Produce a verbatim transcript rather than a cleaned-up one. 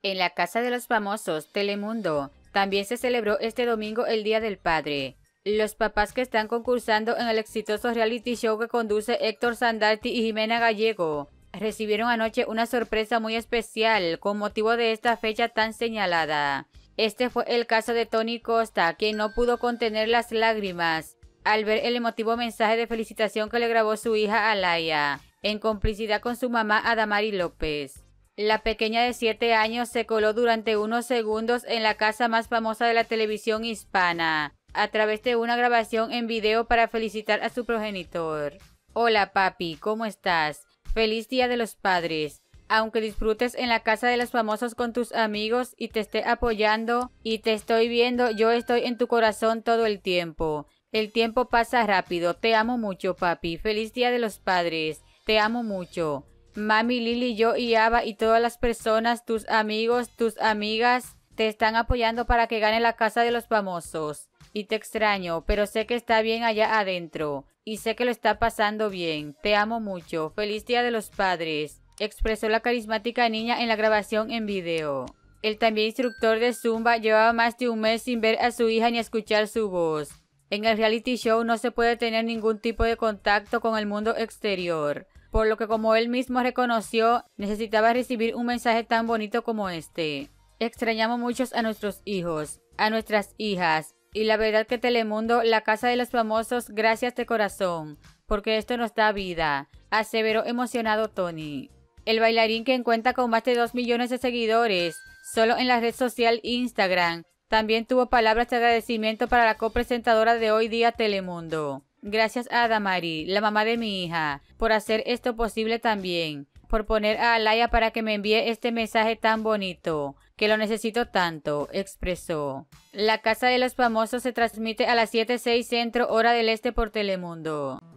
En la Casa de los Famosos, Telemundo, también se celebró este domingo el Día del Padre. Los papás que están concursando en el exitoso reality show que conduce Héctor Sandarti y Jimena Gallego recibieron anoche una sorpresa muy especial con motivo de esta fecha tan señalada. Este fue el caso de Tony Costa, quien no pudo contener las lágrimas al ver el emotivo mensaje de felicitación que le grabó su hija Alaya, en complicidad con su mamá Adamari López. La pequeña de siete años se coló durante unos segundos en la casa más famosa de la televisión hispana, a través de una grabación en video para felicitar a su progenitor. Hola papi, ¿cómo estás? Feliz Día de los Padres. Aunque disfrutes en la Casa de los Famosos con tus amigos y te esté apoyando y te estoy viendo, yo estoy en tu corazón todo el tiempo. El tiempo pasa rápido, te amo mucho papi, feliz Día de los Padres, te amo mucho. Mami, Lili, yo y Ava y todas las personas, tus amigos, tus amigas, te están apoyando para que gane la Casa de los Famosos. Y te extraño, pero sé que está bien allá adentro. Y sé que lo está pasando bien. Te amo mucho. Feliz Día de los Padres, expresó la carismática niña en la grabación en video. El también instructor de Zumba llevaba más de un mes sin ver a su hija ni escuchar su voz. En el reality show no se puede tener ningún tipo de contacto con el mundo exterior, por lo que, como él mismo reconoció, necesitaba recibir un mensaje tan bonito como este. Extrañamos muchos a nuestros hijos, a nuestras hijas, y la verdad que Telemundo, la Casa de los Famosos, gracias de corazón, porque esto nos da vida, aseveró emocionado Tony. El bailarín, que cuenta con más de dos millones de seguidores solo en la red social Instagram, también tuvo palabras de agradecimiento para la copresentadora de Hoy Día Telemundo. Gracias a Adamari, la mamá de mi hija, por hacer esto posible también, por poner a Alaya para que me envíe este mensaje tan bonito, que lo necesito tanto, expresó. La Casa de los Famosos se transmite a las siete seis Centro, hora del Este por Telemundo.